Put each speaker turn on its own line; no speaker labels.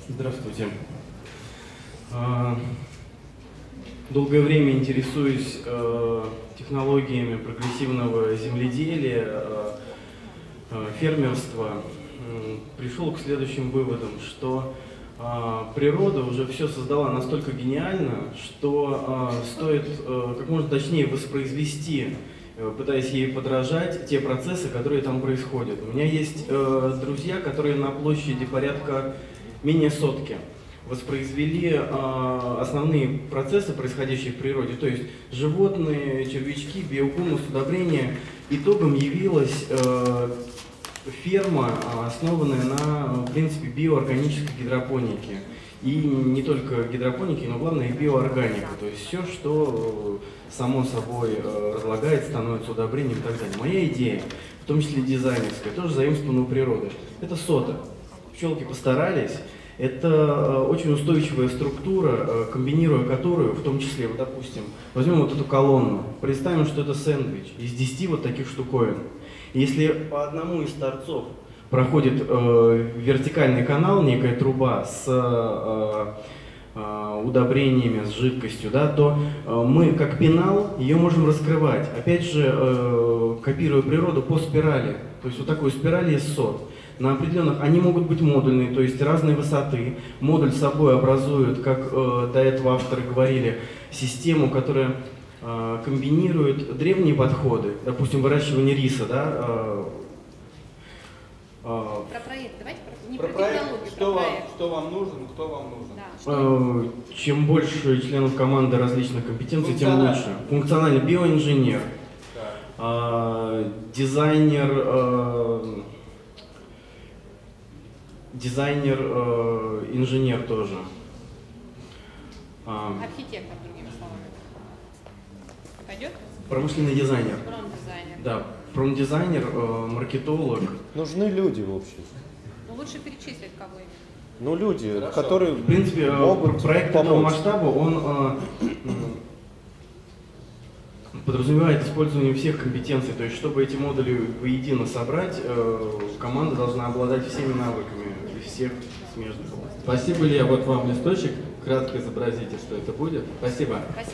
Здравствуйте. Долгое время интересуюсь технологиями прогрессивного земледелия, фермерства. Пришел к следующим выводам, что природа уже все создала настолько гениально, что стоит как можно точнее воспроизвести, пытаясь ей подражать, те процессы, которые там происходят. У меня есть друзья, которые на площади порядка менее сотки воспроизвели основные процессы, происходящие в природе, то есть животные, червячки, биогумус, удобрения. Итогом явилась ферма, основанная на, в принципе, биоорганической гидропонике. И не только гидропоники, но главное и биоорганика. То есть все, что само собой разлагается, становится удобрением и так далее. Моя идея, в том числе дизайнерская, тоже заимствована у природы. Это сода. Пчелки постарались. Это очень устойчивая структура, комбинируя которую, в том числе, вот, допустим, возьмем вот эту колонну, представим, что это сэндвич из 10 вот таких штуковин. Если по одному из торцов проходит вертикальный канал, некая труба с удобрениями, с жидкостью, да, то мы, как пенал, ее можем раскрывать. Опять же, копируя природу по спирали. То есть вот такой спирали из сот. На определенных, они могут быть модульные, то есть разной высоты. Модуль собой образует, как до этого авторы говорили, систему, которая комбинирует древние подходы, допустим, выращивание риса, да.
Про проект, давайте
про проект, что вам нужен, кто вам нужен.
Да,
чем больше членов команды различных компетенций, тем лучше. Функциональный биоинженер, дизайнер, инженер тоже.
архитектор, другими словами. Пойдет?
Промышленный дизайнер.
Промдизайнер.
Да, промдизайнер, маркетолог.
Нужны люди в обществе.
Ну, лучше перечислить кого именно.
Ну, люди,
Хорошо.
которые
В принципе,
могут
проект
помочь.
этого масштаба, он подразумевает использование всех компетенций. То есть, чтобы эти модули воедино собрать, команда должна обладать всеми навыками из всех смежных областей.
Спасибо, Илья. Вот вам листочек. Кратко изобразите, что это будет. Спасибо.